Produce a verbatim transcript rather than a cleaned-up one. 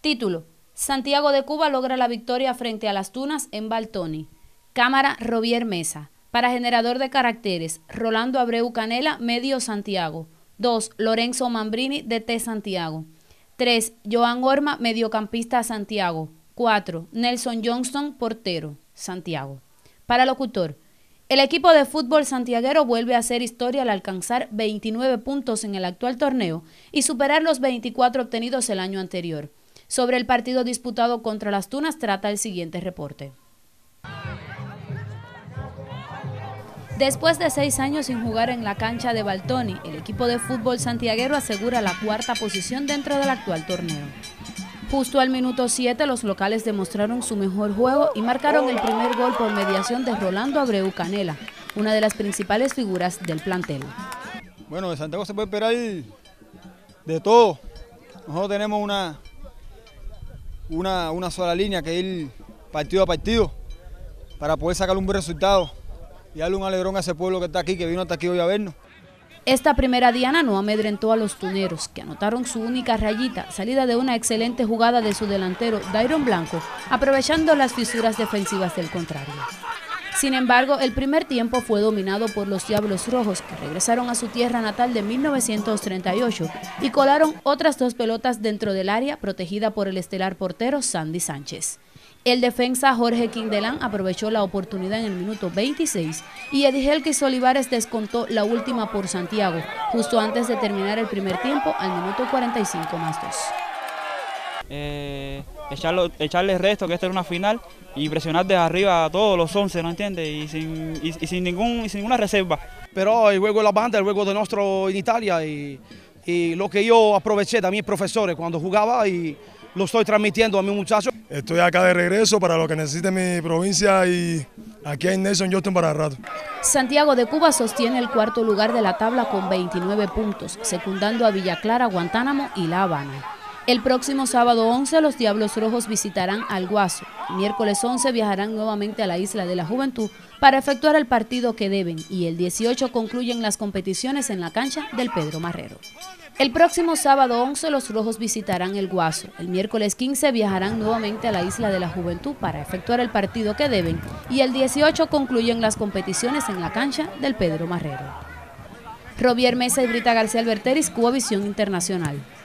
Título: Santiago de Cuba logra la victoria frente a Las Tunas en Baltoni. Cámara: Robier Mesa. Para generador de caracteres: Rolando Abreu Canela, medio Santiago. dos. Lorenzo Mambrini, D T Santiago. tres. Joan Orma, mediocampista Santiago. cuatro. Nelson Johnston, portero Santiago. Para locutor: el equipo de fútbol santiaguero vuelve a hacer historia al alcanzar veintinueve puntos en el actual torneo y superar los veinticuatro obtenidos el año anterior. Sobre el partido disputado contra Las Tunas trata el siguiente reporte. Después de seis años sin jugar en la cancha de Baltoni, el equipo de fútbol santiaguero asegura la cuarta posición dentro del actual torneo. Justo al minuto siete, los locales demostraron su mejor juego y marcaron el primer gol por mediación de Rolando Abreu Canela, una de las principales figuras del plantel. Bueno, de Santiago se puede esperar de todo. Nosotros tenemos una, una, una sola línea que ir partido a partido para poder sacar un buen resultado y darle un alegrón a ese pueblo que está aquí, que vino hasta aquí hoy a vernos. Esta primera diana no amedrentó a los tuneros, que anotaron su única rayita, salida de una excelente jugada de su delantero, Dairon Blanco, aprovechando las fisuras defensivas del contrario. Sin embargo, el primer tiempo fue dominado por los Diablos Rojos, que regresaron a su tierra natal de mil novecientos treinta y ocho y colaron otras dos pelotas dentro del área, protegida por el estelar portero Sandy Sánchez. El defensa Jorge Quindelán aprovechó la oportunidad en el minuto veintiséis y Edigelkis Olivares descontó la última por Santiago, justo antes de terminar el primer tiempo al minuto cuarenta y cinco más dos. Eh, echarlo, echarle resto, que esta era una final, y presionar desde arriba a todos los once, ¿no entiendes? Y sin, y, y sin, ningún, y sin ninguna reserva. Pero el juego de la banda, el juego de nuestro en Italia, y, y lo que yo aproveché también profesores cuando jugaba y lo estoy transmitiendo a mis muchachos. Estoy acá de regreso para lo que necesite mi provincia y aquí hay Nelson Johnston para el rato. Santiago de Cuba sostiene el cuarto lugar de la tabla con veintinueve puntos, secundando a Villa Clara, Guantánamo y La Habana. El próximo sábado once los Diablos Rojos visitarán al Guaso. Miércoles once viajarán nuevamente a la Isla de la Juventud para efectuar el partido que deben y el dieciocho concluyen las competiciones en la cancha del Pedro Marrero. El próximo sábado once los Rojos visitarán el Guaso. El miércoles quince viajarán nuevamente a la Isla de la Juventud para efectuar el partido que deben y el dieciocho concluyen las competiciones en la cancha del Pedro Marrero. Robier Mesa y Brita García Alberteris, Cubavisión Internacional.